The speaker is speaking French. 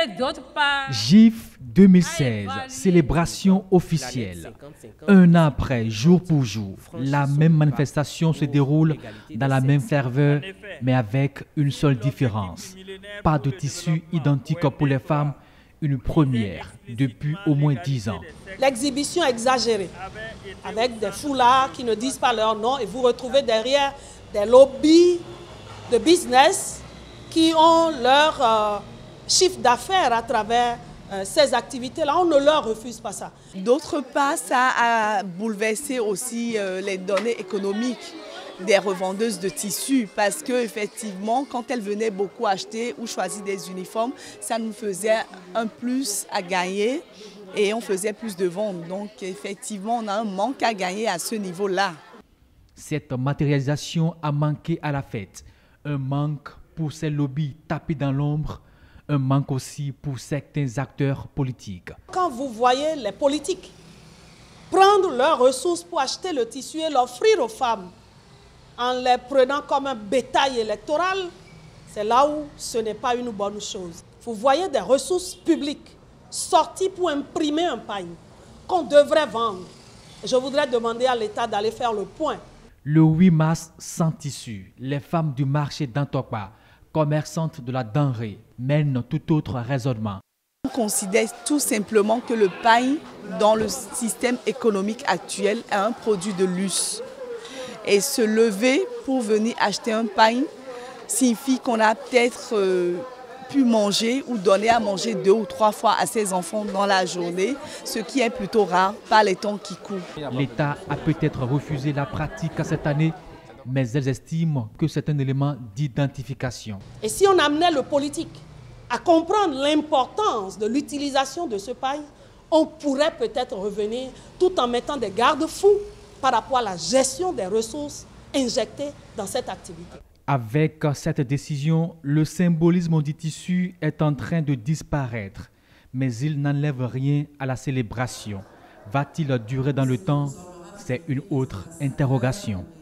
Et d'autre part, GIF 2016, célébration officielle. Un an après, jour pour jour, la même manifestation se déroule dans la même ferveur, mais avec une seule différence. Pas de tissu identique pour les femmes, une première depuis au moins 10 ans. L'exhibition exagérée, avec des foulards qui ne disent pas leur nom, et vous retrouvez derrière des lobbies de business qui ont leur chiffre d'affaires à travers ces activités-là. On ne leur refuse pas ça. D'autre part, ça a bouleversé aussi les données économiques des revendeuses de tissus parce qu'effectivement, quand elles venaient beaucoup acheter ou choisir des uniformes, ça nous faisait un plus à gagner et on faisait plus de ventes. Donc effectivement, on a un manque à gagner à ce niveau-là. Cette matérialisation a manqué à la fête. Un manque pour ces lobbies tapés dans l'ombre, un manque aussi pour certains acteurs politiques. Quand vous voyez les politiques prendre leurs ressources pour acheter le tissu et l'offrir aux femmes, en les prenant comme un bétail électoral, c'est là où ce n'est pas une bonne chose. Vous voyez des ressources publiques sorties pour imprimer un pagne qu'on devrait vendre. Je voudrais demander à l'État d'aller faire le point. Le 8 mars, sans tissu, les femmes du marché d'Antokpa, commerçantes de la denrée, mènent tout autre raisonnement. On considère tout simplement que le pagne, dans le système économique actuel, est un produit de luxe. Et se lever pour venir acheter un pain signifie qu'on a peut-être pu manger ou donner à manger 2 ou 3 fois à ses enfants dans la journée, ce qui est plutôt rare par les temps qui courent. L'État a peut-être refusé la pratique cette année, mais elles estiment que c'est un élément d'identification. Et si on amenait le politique à comprendre l'importance de l'utilisation de ce pain, on pourrait peut-être revenir tout en mettant des garde-fous par rapport à la gestion des ressources injectées dans cette activité. Avec cette décision, le symbolisme du tissu est en train de disparaître, mais il n'enlève rien à la célébration. Va-t-il durer dans le temps? C'est une autre interrogation.